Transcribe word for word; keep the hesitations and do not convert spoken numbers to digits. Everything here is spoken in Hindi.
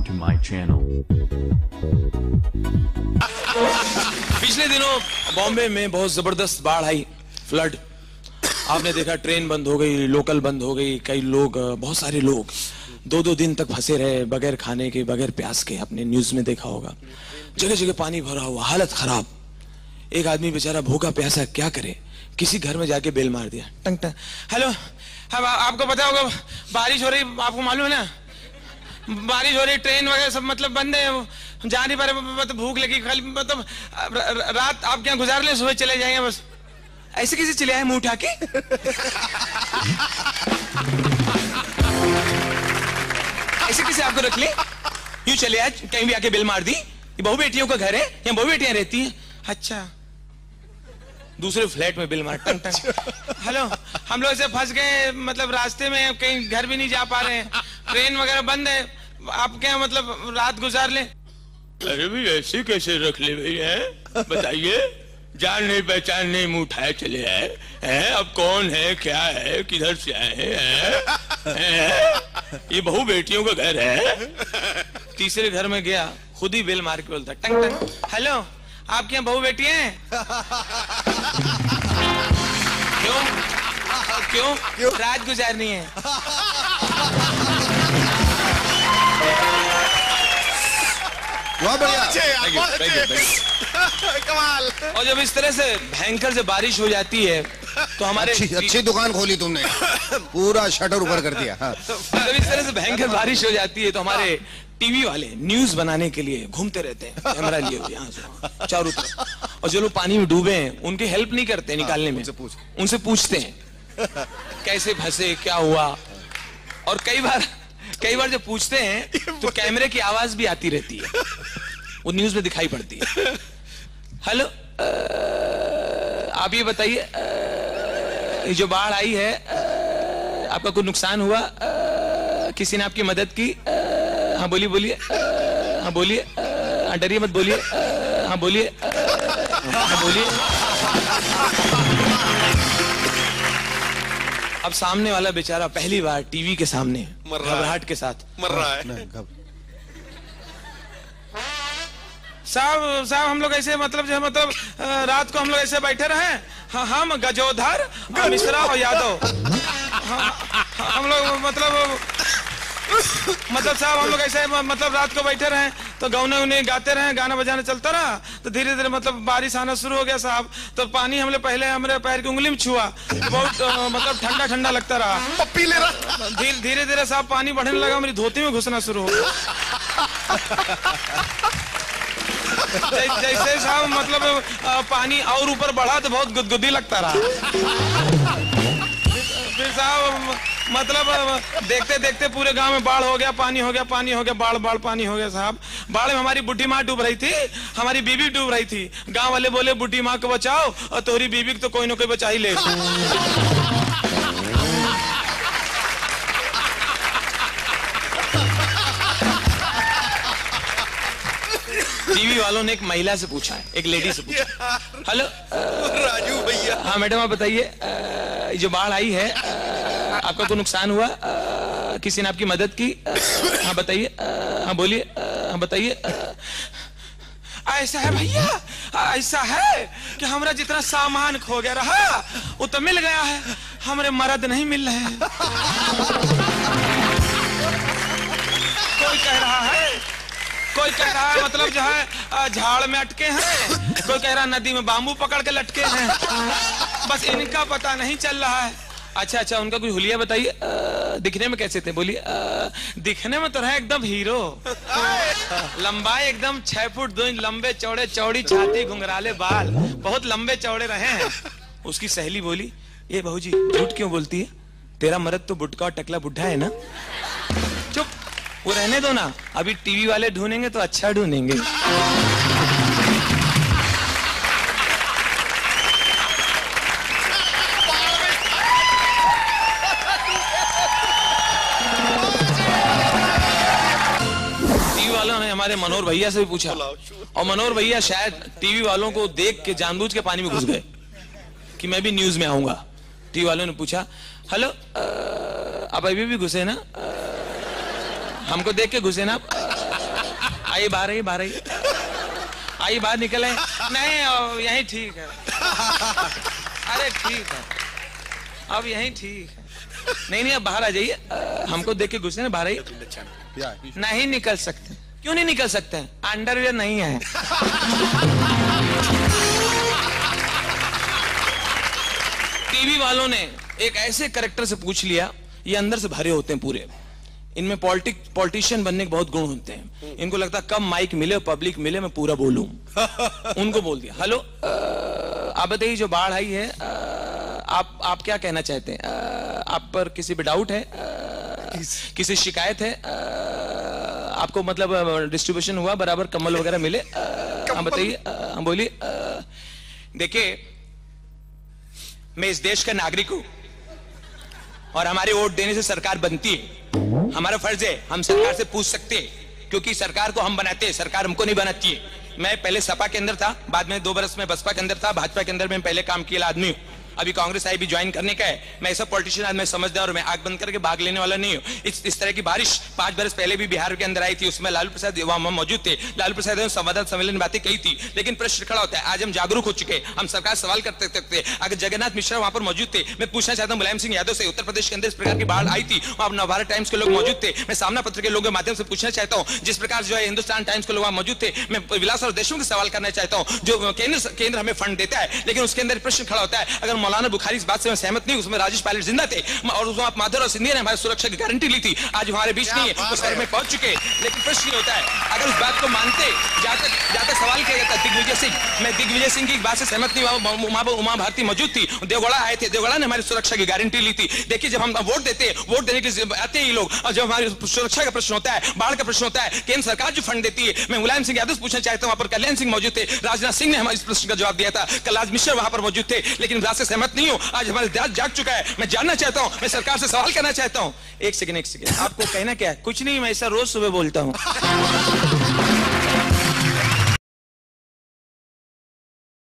to my channel. पिछले दिनों बॉम्बे में बहुत जबरदस्त बाढ़ आई, फ्लड। आपने देखा ट्रेन बंद हो गई, लोकल बंद हो गई, कई लोग, बहुत सारे लोग दो दो दिन तक फंसे रहे बगैर खाने के, बगैर प्यास के। आपने न्यूज में देखा होगा, जगह जगह पानी भरा हुआ, हालत खराब। एक आदमी बेचारा भूखा प्यासा क्या करे, किसी घर में जाके बेल मार दिया, टंग टंग। हेलो, अब आपको पता होगा बारिश हो रही, आपको मालूम है ना, बारिश हो रही, ट्रेन वगैरह सब मतलब बंद है, जा नहीं पा रहे, मतलब भूख लगी, खाली मतलब रात आप क्या गुजार ले, सुबह चले जाएंगे बस। ऐसे कैसे चले आए मुंह उठा के? ऐसे कैसे आपको रख ले, यूं चले आए, कहीं भी आके बेल मार दी। ये बहू बेटियों का घर है, यहाँ बहू बेटियां रहती हैं। अच्छा, दूसरे फ्लैट में बिल मार, टंग टंग। हेलो, हम लोग ऐसे फंस गए, मतलब रास्ते में कहीं घर भी नहीं जा पा रहे हैं, ट्रेन वगैरह बंद है, आप क्या मतलब रात गुजार ले? अरे भाई ऐसे कैसे रख ले भाई, है बताइए, जान नहीं पहचान नहीं, मुंह उठाए चले आए हैं। अब कौन है, क्या है, किधर से आए हैं, है? ये बहू बेटियों का घर है। तीसरे घर में गया, खुद ही बेल मार के बोलता, टंग टंग। हेलो, आपके यहाँ बहू बेटी हैं? क्यों क्यों क्यों रात गुजारनी है? बहुत बढ़िया, कमाल। और जब इस तरह से भयंकर से बारिश हो जाती है तो हमारे अच्छी, अच्छी दुकान खोली तुमने, पूरा शटर ऊपर कर दिया। हाँ। जब इस तरह से भयंकर बारिश हो जाती है तो हमारे टीवी वाले न्यूज बनाने के लिए घूमते रहते हैं, कैमरा लिए हुए यहाँ से चारों तरफ। और जो लोग पानी में डूबे हैं उनकी हेल्प नहीं करते निकालने में, उनसे, पूछ। उनसे पूछते हैं कैसे फंसे, क्या हुआ। और कई बार कई बार जब पूछते हैं तो कैमरे की आवाज भी आती रहती है, वो न्यूज में दिखाई पड़ती है। हेलो, आप ये बताइए, ये जो बाढ़ आई है, आपका कोई नुकसान हुआ, किसी ने आपकी मदद की? हाँ बोलिए बोलिए, हाँ बोलिए, हाँ डरिए मत बोलिए, हाँ बोलिए, हाँ बोलिए। अब सामने वाला बेचारा पहली बार टीवी के सामने घबराहट के साथ मर रहा है। साहब साहब हम लोग ऐसे मतलब जो है मतलब रात को हम लोग ऐसे बैठे रहे, हाँ, हम गजोधर, मिश्रा और यादव, हम लोग मतलब मतलब साहब हम लोग ऐसे मतलब रात को बैठे रहे तो गाने उन्हें गाते रहे, गाना बजाना चलता रहा, तो धीरे धीरे मतलब बारिश आना शुरू हो गया साहब। तो पानी हमने पहले हमारे पैर की उंगली में छुआ, बहुत मतलब ठंडा ठंडा लगता रहा, पप्पी ले रहा। धीरे धीरे धीरे साहब पानी बढ़ने लगा, मेरी धोती में घुसना शुरू हो गया। जैसे साहब मतलब पानी और ऊपर बढ़ा तो बहुत गुदगुदी लगता रहा। फिर साहब मतलब देखते देखते पूरे गांव में बाढ़ हो गया, पानी हो गया, पानी हो गया, बाढ़ बाढ़ पानी हो गया साहब। बाढ़ में हमारी बुढ़ी माँ डूब रही थी, हमारी बीबी डूब रही थी। गांव वाले बोले बुढ़ी माँ को बचाओ और तोहरी बीबी को तो कोई ना कोई बचा ही ले। टीवी वालों ने एक महिला से पूछा है, एक लेडी से पूछा, हेलो राजू भैया, हाँ मैडम आप बताइए, जो बाढ़ आई है आपका कोई नुकसान हुआ, किसी ने आपकी मदद की? हाँ बताइए, हाँ बोलिए, हाँ बताइए। ऐसा है भैया, ऐसा है कि हमारा जितना सामान खो गया रहा वो तो मिल गया है, हमारे मर्द नहीं मिल रहे हैं। कोई कह रहा है कोई कह रहा है मतलब जो है झाड़ में अटके हैं, कोई कह रहा है नदी में बाम्बू पकड़ के लटके हैं, बस इनका पता नहीं चल रहा है। अच्छा अच्छा, उनका कोई हुलिया बताइए, दिखने में कैसे थे? बोलिए। दिखने में तो रहे एकदम हीरो, लंबाई एकदम छह फुट दो इंच लंबे चौड़े, चौड़ी छाती, घुंघराले बाल, बहुत लंबे चौड़े रहे हैं। उसकी सहेली बोली, ये बहू जी झूठ क्यों बोलती है, तेरा मर्द तो बुटका और टकला बुढ़ा है ना। चुप, वो रहने दो ना, अभी टीवी वाले ढूंढेंगे तो अच्छा ढूंढेंगे। टीवी वालों ने हमारे मनोहर भैया से भी पूछा और मनोहर भैया शायद टीवी वालों को देख के जानबूझ के पानी में घुस गए कि मैं भी न्यूज में आऊंगा। टीवी वालों ने पूछा, हेलो आप अभी भी घुसे ना, हमको देख के घुसे ना आप? आइए बाहर आइए, बाहर आइए, आइए बाहर निकल आए। नहीं यही ठीक है। अरे ठीक है, अब यही ठीक है। नहीं नहीं अब बाहर आ जाइए, हमको देख के गुस्से ना, बाहर आइए। नहीं निकल सकते। क्यों नहीं निकल सकते? अंडरवियर नहीं है। टीवी वालों ने एक ऐसे कैरेक्टर से पूछ लिया, ये अंदर से भरे होते हैं पूरे, इनमें पॉलिटिक पॉलिटिशियन बनने के बहुत गुण होते हैं। इनको लगता है कम माइक मिले, पब्लिक मिले, मैं पूरा बोलूं। उनको बोल दिया, हेलो आप बताइए जो बाढ़ आई है, आ, आप आप क्या कहना चाहते हैं? आ, आप पर किसी पे डाउट है? आ, किसी शिकायत है? आ, आपको मतलब डिस्ट्रीब्यूशन हुआ बराबर, कम्बल वगैरह मिले? हम बताइए। हम बोलिए देखिए मैं इस देश का नागरिक हूं और हमारे वोट देने से सरकार बनती है। हमारा फर्ज है, हम सरकार से पूछ सकते हैं, क्योंकि सरकार को हम बनाते हैं, सरकार हमको नहीं बनाती है। मैं पहले सपा के अंदर था, बाद में दो बरस में बसपा के अंदर था, भाजपा के अंदर में पहले काम किया आदमी हूं। अभी कांग्रेस आई भी ज्वाइन करने का है। मैं ऐसा पॉलिटिशियन आदमी समझदार और मैं आग बंद करके भाग लेने वाला नहीं हूं। इस, इस तरह की बारिश पांच बरस पहले भी बिहार के अंदर आई थी, उसमें लालू प्रसाद वहां मौजूद थे। लालू प्रसाद ने संवाददाता सम्मेलन में बातें कही थी, लेकिन प्रश्न खड़ा होता है, आज हम जागरूक हो चुके, हम सरकार सवाल करते सकते। अगर जगन्नाथ मिश्रा वहां पर मौजूद थे, मैं पूछना चाहता हूं मुलायम सिंह यादव से, उत्तर प्रदेश के अंदर इस प्रकार की बाढ़ आई थी, वहां नवभारत टाइम्स के लोग मौजूद थे। मैं सामना पत्र के लोगों के माध्यम से पूछना चाहता हूं, जिस प्रकार जो है हिंदुस्तान टाइम्स के लोग वहां मौजूद थे, मैं विलास और देशमुख से सवाल करना चाहता हूं, जो केंद्र केंद्र हमें फंड देता है, लेकिन उसके अंदर प्रश्न खड़ा होता है, अगर मौलाना बुखारी इस बात से मैं सहमत नहीं, उसमें राजेश पायलट जिंदा थे और उसमें आप माधुर और सिंधिया ने हमारी सुरक्षा की गारंटी ली थी, आज हमारे बीच नहीं है, वो शहर में पहुंच चुके। लेकिन प्रश्न ये होता है, अगर उस बात को मानते, जहां तक जहां तक सवाल किया जाता है दिग्विजय सिंह, मैं दिग्विजय सिंह की बात से सहमत नहीं, उमा उमा भारती मौजूद थी, देवगौड़ा आए थे, देवगौड़ा ने हमारी सुरक्षा की गारंटी ली थी। देखिए जब हम वोट देते, वोट देने के लिए आते ही लोग, और जब हमारी सुरक्षा का प्रश्न होता है, बाढ़ का प्रश्न होता है, केंद्र सरकार जो फंड देती है, मैं मुलायम सिंह यादव से पूछना चाहता हूं, वहां पर कल्याण सिंह मौजूद थे, राजनाथ सिंह ने हमारे इस प्रश्न का जवाब दिया था, कलराज मिश्र वहां पर मौजूद थे, लेकिन बात से सहमत नहीं हूं। आज हमारे देश जाग चुका है, मैं जानना चाहता हूं, मैं सरकार से सवाल करना चाहता हूं। एक सेकंड एक सेकंड, आपको कहना क्या है? कुछ नहीं, मैं ऐसा रोज सुबह बोलता हूं।